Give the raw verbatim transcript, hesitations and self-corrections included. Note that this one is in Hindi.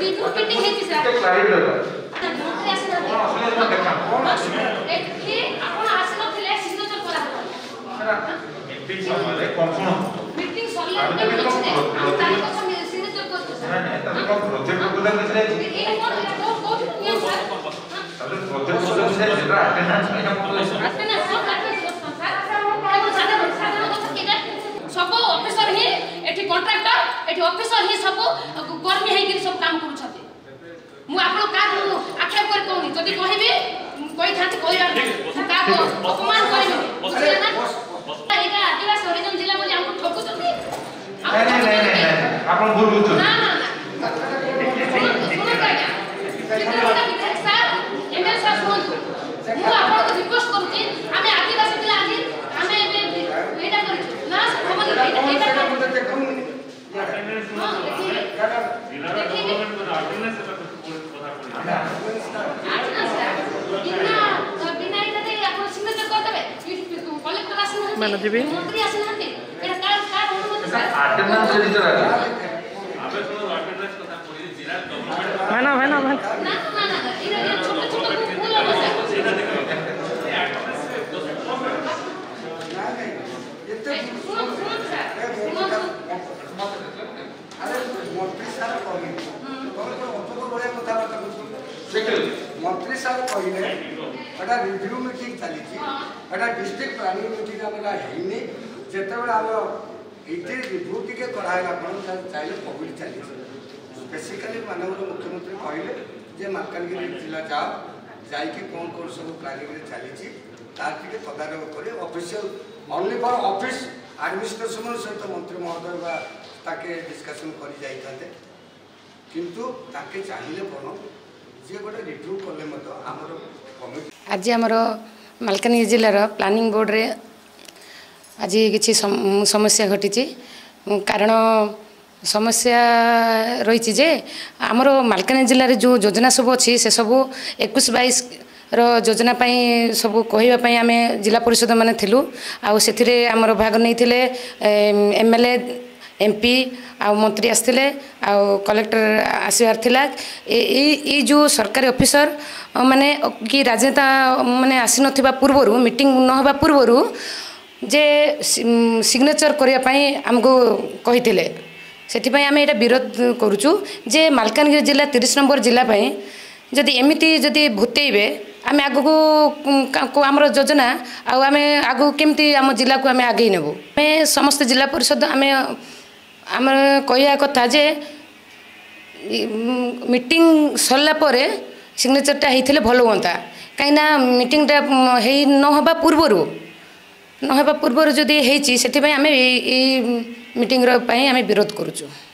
रिव्यू मीटिंग है सर क्लैरिटी दरकार मंत्री आसना कौन असले तो देखा कौन असले एठी आपण आसना थिले सिग्नेचर करा मीटिंग समय कौन सुनो मीटिंग सरला तारीख को सिग्नेचर करतो सर नहीं तब को प्रोजेक्ट प्रपोजल दिसले ए कोन को कोन नियम सर तब प्रोजेक्ट प्रपोजल दिसले जेटा अटेंडेंस में हम बोले अटेंडेंस सब अटेंडेंस सर साधारण साधारण କଥା केदा सब ऑफिसर ही एठी कॉन्ट्रैक्टर एठी ऑफिसर ही सब कर्मी है कि सब काम करू छथि मु आपण का आक्षेप कर कोनी जदी कहबे कोई थाते कोई का अपमान करबे बुझले ना एटा आदिवासी हरिजन जिला बोली हमको ठकु छथि नहीं नहीं नहीं आपण भूल बुझ ना ना ना सुनो काया कितना विधायक सर एमएल सर सुनो मु आपण को रिक्वेस्ट करूची हमें आदिवासी जिला आदि हमें एटा करू ना हम एटा एटा देखू अटेंडेंस हां देखिए गवर्नमेंट को अटेंडेंस कथा बिना इते आपण सिग्नेचर कर देबे कलेक्टर आसना मंत्री आसना एटा का का अनुमति सर अटेंडेंस रजिस्टर है आबे सुनो अटेंडेंस कथा कोई जिला गवर्नमेंट है ना है ना ना ना ना इरा छोटे छोटे फूल हो सर सेना देखो ये अटेंडेंस एते सुन सुन सर अरे मंत्री सार कहले कौन कौन अतो बड़े कथा बात सेक्रेटरी मंत्री सार कहले एटा रिव्यू मीटिंग चली छी एटा डिस्ट्रिक्ट प्लानिंग मीटिंग हमरा हेनी जेते बेला हम इते रिव्यू टिके करायला पण चाहिले पब्लिक चली बेसिकली माननीय मुख्यमंत्री कहले जे मालकानगिरी जिला जाओ जाई के कौन कौन सब प्लानिंग रे चली छी तार टिके तदारक करे official only for office administration सहित मंत्री महोदय बा ताके डिस्कशन करी जाई थाते किंतु ताके चाहिए कोन जे गोटे रिव्यू करले मत हमर कमिटी आज आमर मालकानगिरी जिलार प्लानिंग बोर्ड रे आज किसी समस्या घटी कारण समस्या रही जे आमर मालकानगिरी जिले जो योजना सब अच्छी से सब इक्कीस बाईस रो योजना पाई सब कहवाई आम जिला परिषद माने थिलु आउ से आमर भाग नहीं एमएलए एमपी आ मंत्री आसते आउ कलेक्टर आसबार थिला ए जो सरकारी ऑफिसर माने कि राजनेता माने आसी नथिबा पूर्वरु मीटिंग न होबा पूर्वरु जे सिग्नेचर करिया पई हमको कहिथिले सेठिपई आम एटा विरोध करूचु जे मालकानगिरी जिला तीस नंबर जिला पई जदि एमिति जदि भूतेइबे आम आगु आमर योजना आम आगु केमती आम जिला को आम आगे नेबु आम समस्त जिला परिषद आम आम कहिया कथा जे मीटिंग सरला परे सिग्नेचरटा होइथिले भलो होता कहीं मीटिंगटा हे न होबा पूर्वरु न होबा पूर्वरु जदि हेछि सेठिपई आम मीटिंग रो पई आम विरोध करूचु।